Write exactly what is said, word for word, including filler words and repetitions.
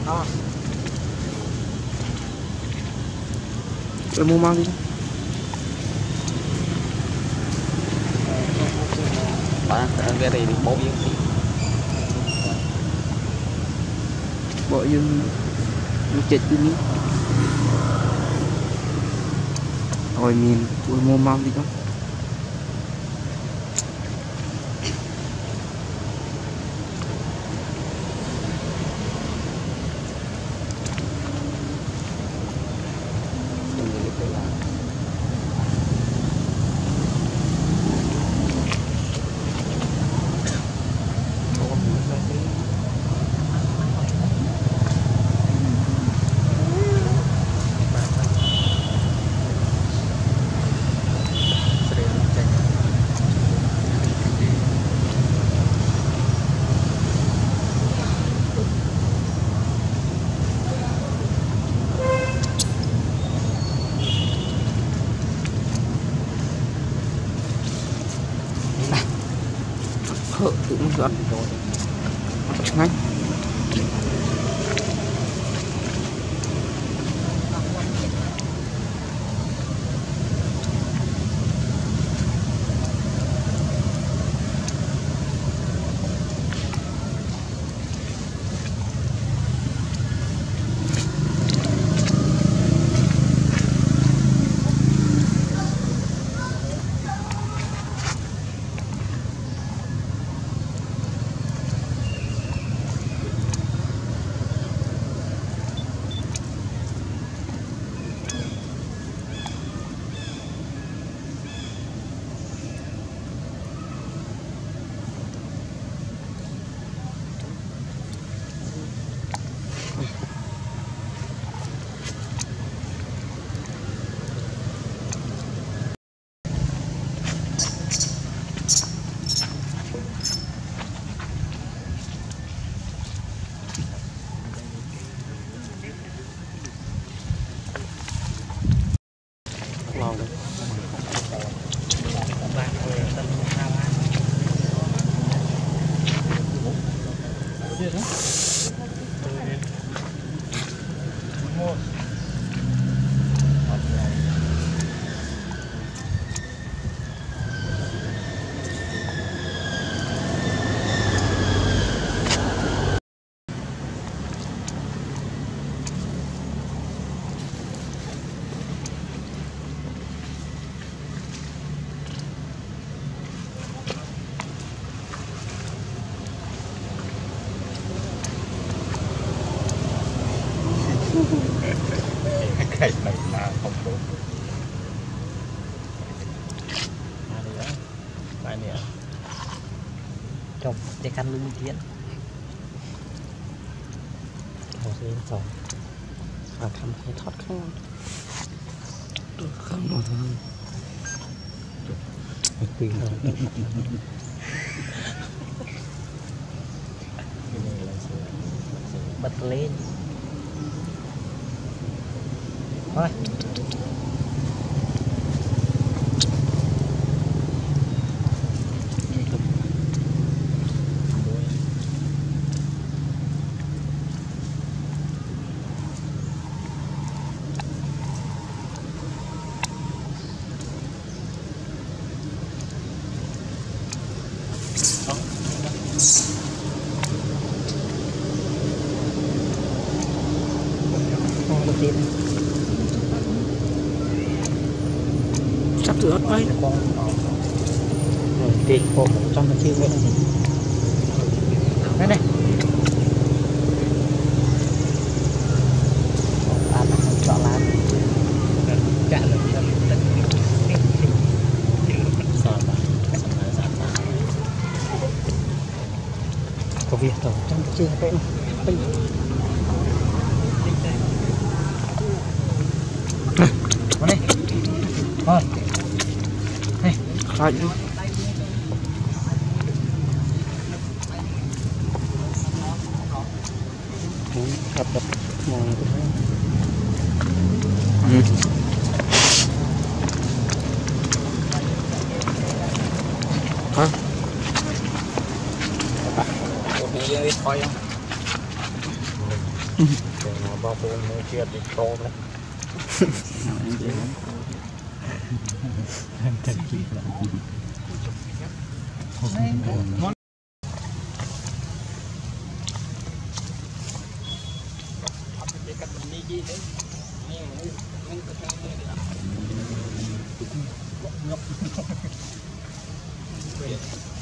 Rồi mua mang đi. Bạn cái này bộ dương bộ dương chết đi ní rồi mình mua mang đi đó. Hợ tự muốn dẫn ngay. Cái này là không đúng. Bài này trồng để căn lưng thiện hồ sơ sống và khăm hay thoát không được không nổi thôi tùy thôi bật lên thôi. sắp từ ớt bay con tiền của một trăm triệu vậy đây này ăn chọn lá chả được có việc ở trong chiếc vậy này đây thôi khai đi gặp gặp mồi ừ. Hả? Đi thôi không? nó bao phủ nó chia đi to đấy Ngọc